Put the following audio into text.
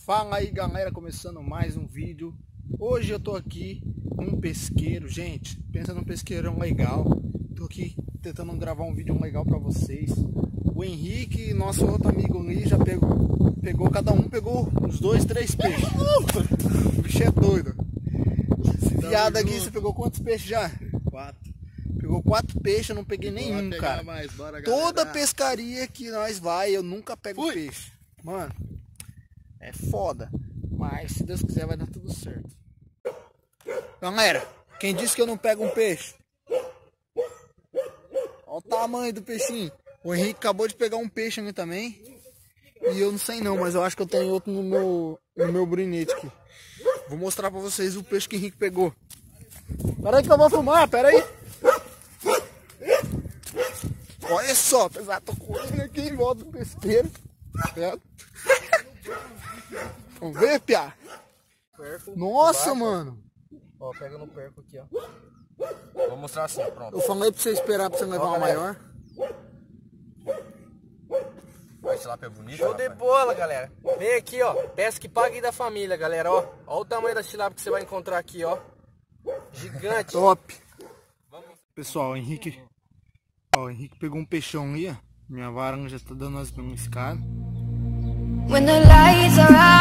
Fala aí galera, começando mais um vídeo. Hoje eu tô aqui num pesqueiro, gente, pensa num pesqueirão legal. Tô aqui tentando gravar um vídeo legal pra vocês. O Henrique, nosso outro amigo ali, já pegou cada um pegou uns 2, 3 peixes. O bicho é doido. Esse viado aqui, você pegou quantos peixes já? 4. Pegou 4 peixes, eu não peguei nenhum, cara. Mais. Bora, toda pescaria que nós vai, eu nunca pego peixe. Mano, é foda. Mas se Deus quiser vai dar tudo certo. Galera, quem disse que eu não pego um peixe? Olha o tamanho do peixinho. O Henrique acabou de pegar um peixe ali também. E eu não sei não, mas eu acho que eu tenho outro no meu brinete aqui. Vou mostrar pra vocês o peixe que o Henrique pegou. Pera aí que eu vou filmar, pera aí. Olha só, apesar tô correndo aqui em volta do pesqueiro. Certo? Vamos ver, piá? Perco. Nossa, mano. Ó, pega no perco aqui, ó. Vou mostrar assim, pronto. Eu falei pra você esperar pra você levar uma maior. Vai, tilápia bonita. Show de bola, galera. Vem aqui, ó. Pesca e pague da família, galera, ó. Ó o tamanho da tilápia que você vai encontrar aqui, ó. Gigante. Top. Pessoal, o Henrique pegou um peixão ali, ó. Minha vara já tá dando as escadas. When the lights are out